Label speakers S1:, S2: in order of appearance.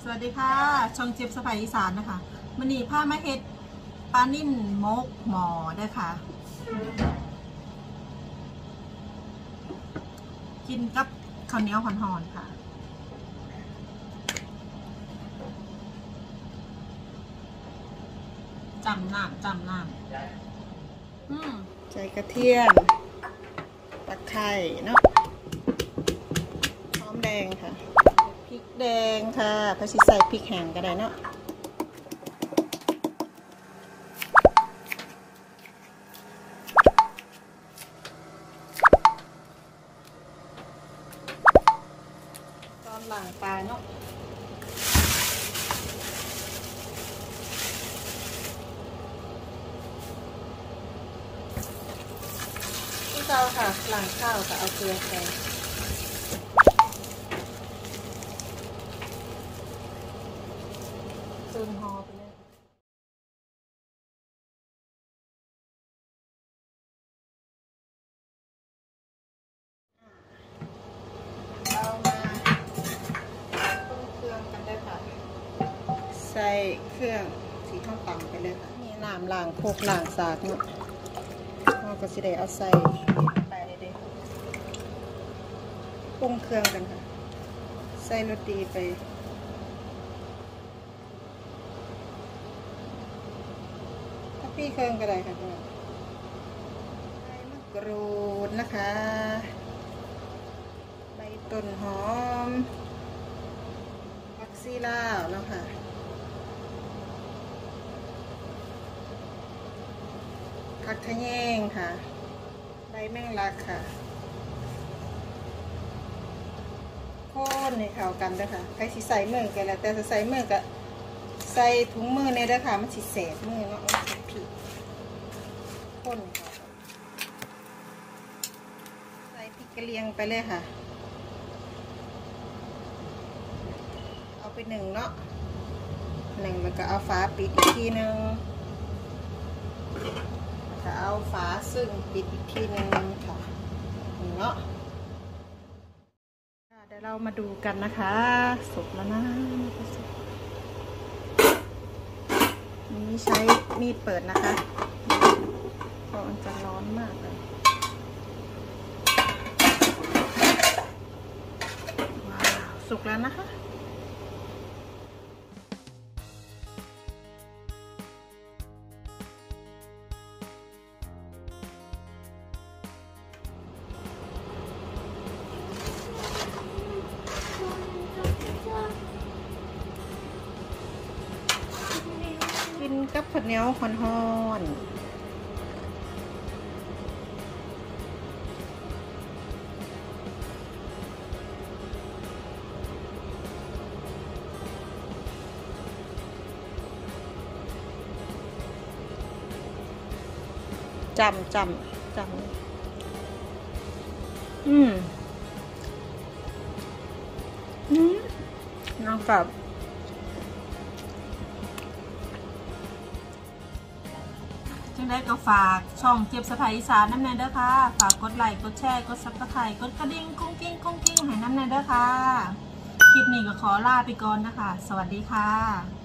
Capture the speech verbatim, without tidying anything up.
S1: สวัสดีค่ะช่องเจี๊ยบสะพายอีสานนะคะมันนี่ผ้ามาเฮ็ดปลานิ่มมกหมอได้ค่ะกินกับข้าวเหนียวห่อนๆค่ะจำน้ำจำน้ำอืมใส่กระเทียมตะไคร้เนาะหอมแดงค่ะพริกแดงค่ะพริกใส่พริกแห้งก็ได้เนาะตอนหลังปลาเนาะที่เราค่ะหลังข้าวค่ะเอาเกลือใส่ซึมฮอไปเลยเรามาปรุงเครื่องกันได้ค่ะใส่เครื่องที่ข้าวตำไปเลยค่ะนี่น้ำล้างโคกล้างสากเนาะเราก็จะได้เอาใส่ไปเลยเด้ปรุงเครื่องกันค่ะใส่รสดีไปพี่เครื่องก็ได้ค่ะใบมะกรูดนะคะใบต้นหอมผักชีลาวเนาะค่ะผักขะแยงค่ะใบแมงลักค่ะโคนในเข้ากันด้วยค่ะใครสิใส่มือกันแล้วแต่จะใส่มือก็ใส่ถุงมือในด้วยค่ะมันสิแสบมือเนาะมันสิผิดข้นค่ะใส่พริกกระเลียงไปเลยค่ะเอาไปหนึ่งเนาะหนึ่งแล้วก็เอาฝาปิดอีกทีนึงจะเอาฝาซึ่งปิดอีกทีนึงค่ะเนาะเดี๋ยวเรามาดูกันนะคะสุกแล้วนะนี่ใช้มีดเปิดนะคะเพราะมันจะร้อนมากเลยว้าวสุกแล้วนะคะกินกับข้าวเหนียวห่อนๆจำจำจำอืมอืมน้องกับจึงได้ก็ฝากช่องเจี๊ยบสะพายอีสานน้ำแน่เด้อค่ะฝากกดไลค์กดแชร์กดซับสไครต์กดกระดิ่งกุ้งกิ้งกุ้งกิ้งให้น้ำแน่เด้อค่ะคลิปนี้ก็ขอลาไปก่อนนะคะสวัสดีค่ะ